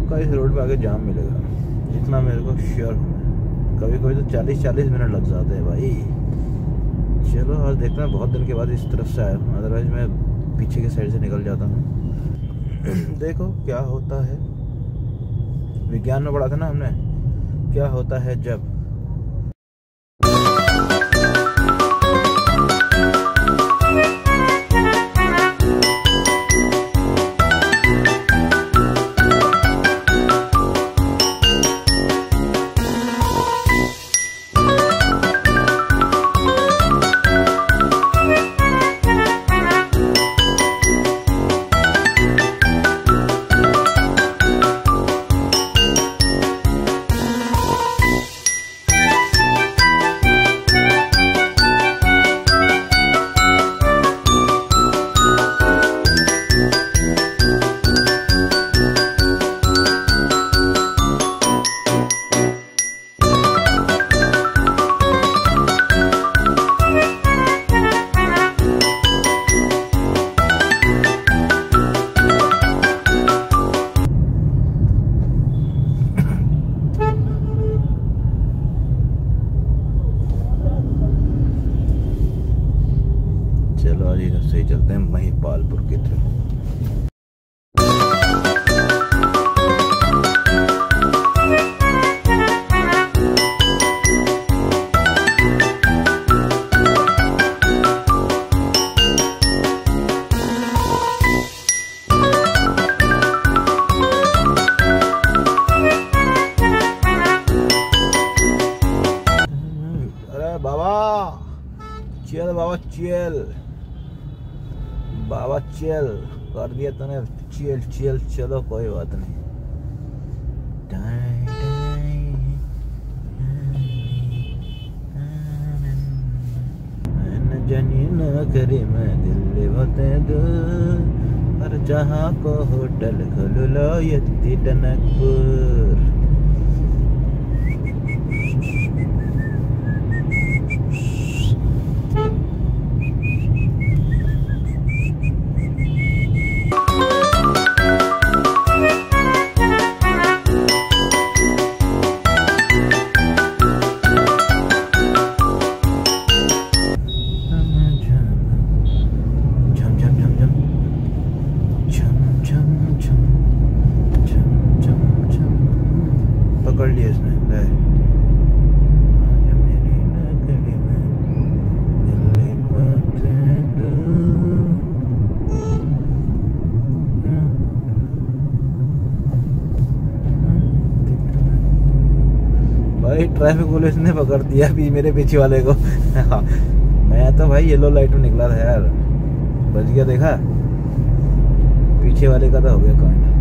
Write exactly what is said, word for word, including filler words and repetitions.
पक्का इस रोड पे आगे जाम मिलेगा, इतना मेरे को श्योर है। कभी कभी तो चालीस चालीस मिनट लग जाते हैं भाई। चलो आज देखते हैं, बहुत दिन के बाद इस तरफ से आया हूँ, अदरवाइज मैं पीछे के साइड से निकल जाता हूँ। देखो क्या होता है, विज्ञान में पढ़ा था ना हमने, क्या होता है जब। चलो आज इधर से ही चलते हैं महिपालपुर की तरफ। अरे बाबा चल, बाबा चल, बाबा चल, कर दिया तूने, चल चल चलो कोई बात नहीं। जानी न करे मैं दिल होते दूर, हर जहाँ को होटल खोल लो यति टनकपुर। पकड़ लिया इसने, भाई ट्रैफिक पुलिस ने पकड़ दिया भी मेरे पीछे वाले को। मैं तो भाई येलो लाइट में निकला था यार, बच गया। देखा पीछे वाले का तो हो गया कांड।